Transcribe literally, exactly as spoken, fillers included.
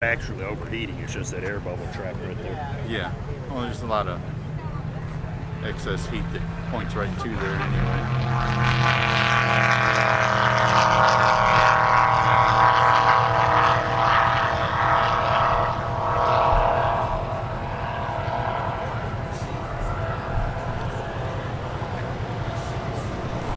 actually overheating, it's just that air bubble trap right there. Yeah. Well, there's a lot of excess heat that points right to there anyway.